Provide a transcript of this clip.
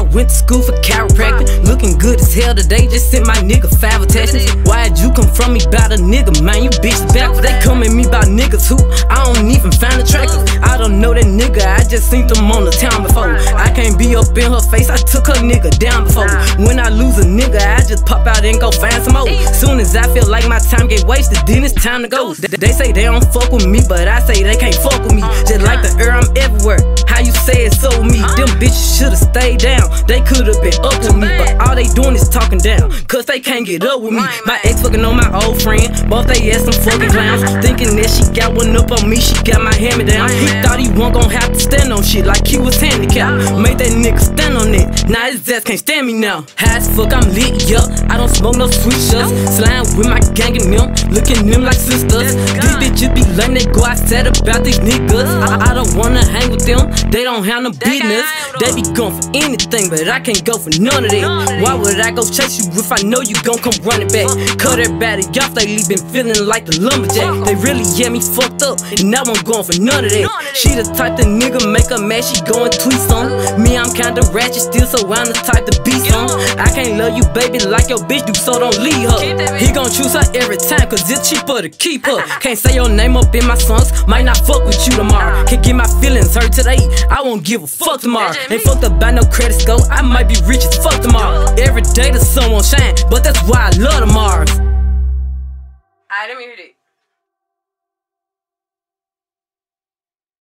went to school for chiropractic. Looking good as hell today, just sent my nigga 5 attachments. Why'd you come from me about a nigga, man? You bitches backwards. They come at me about niggas who I don't even find attractive. I don't know that nigga, I just seen them on the town before. I can't be up in her face, I took her nigga down before. When I lose a nigga, I just pop out and go find some more. Soon as I feel like my time get wasted, then it's time to go. They say they don't fuck with me, but I say they can't fuck with me. Just like the air, I'm everywhere. How you say it so me? Them bitches should've stayed down. They could've been up with me, but all they doing is talking down, cause they can't get up with me. My ex fucking on my old friend, both they ass some fucking clowns. Thinking that she got one up on me, she got my hand me down. He thought he wasn't gon' have to stand on shit like he was handicapped. Made that nigga stand on it, now his ass can't stand me now. High as fuck, I'm lit, yup. I don't smoke no sweet shots. Slime with my gang and them, looking them like sisters. These bitches be lame, they go outside about these niggas. I don't wanna hang with them, they don't have no business. They be going for anything, but I can't go for none of that. Why would I go chase you if I know you gon' come running back? Cut everybody off, lately been feeling like the lumberjack. They really get me fucked up, and now I'm going for none of that. She the type that nigga make her mad, she go and tweet some. Me, I'm kinda ratchet still, so I'm the type to be some. I can't love you, baby, like your bitch do, so don't leave her. He gon' choose her every time, cause it's cheaper to keep her. Can't say your name up in my songs, might not fuck with you tomorrow. Can't get my feelings hurt today, I won't give a fuck tomorrow. Ain't fucked up by no credit score, I might be rich as fuck tomorrow. Every day the sun won't shine, but that's why I love the Mars. Alright, let me hear it.